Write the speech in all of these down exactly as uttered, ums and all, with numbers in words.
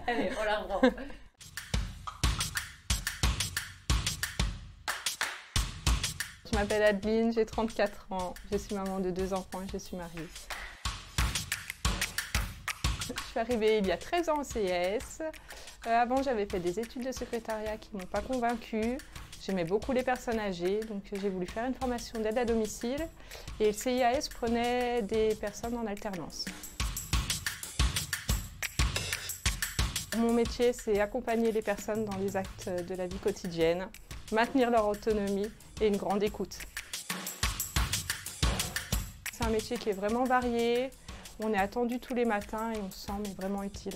Allez, on la reprend. Je m'appelle Adeline, j'ai trente-quatre ans, je suis maman de deux enfants et je suis mariée. Je suis arrivée il y a treize ans au C I A S. Euh, avant, j'avais fait des études de secrétariat qui ne m'ont pas convaincue. J'aimais beaucoup les personnes âgées, donc j'ai voulu faire une formation d'aide à domicile. Et le C I A S prenait des personnes en alternance. Mon métier, c'est accompagner les personnes dans les actes de la vie quotidienne, maintenir leur autonomie et une grande écoute. C'est un métier qui est vraiment varié. On est attendu tous les matins et on se sent mais vraiment utile.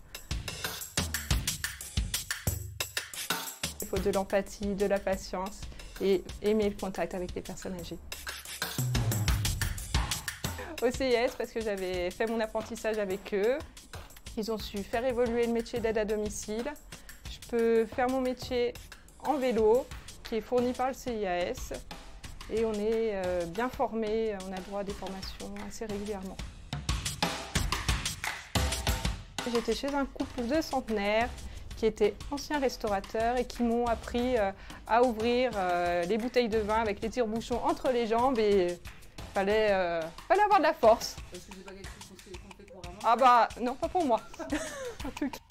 Il faut de l'empathie, de la patience et aimer le contact avec les personnes âgées. Au C I A S, parce que j'avais fait mon apprentissage avec eux, ils ont su faire évoluer le métier d'aide à domicile. Je peux faire mon métier en vélo, qui est fourni par le C I A S. Et on est euh, bien formé, on a le droit à des formations assez régulièrement. J'étais chez un couple de centenaires qui étaient anciens restaurateurs et qui m'ont appris euh, à ouvrir euh, les bouteilles de vin avec les tire-bouchons entre les jambes et il fallait, euh, fallait avoir de la force. Parce que c'est pas quelque chose qu'on fait couramment. Ah bah non, pas pour moi. En tout cas.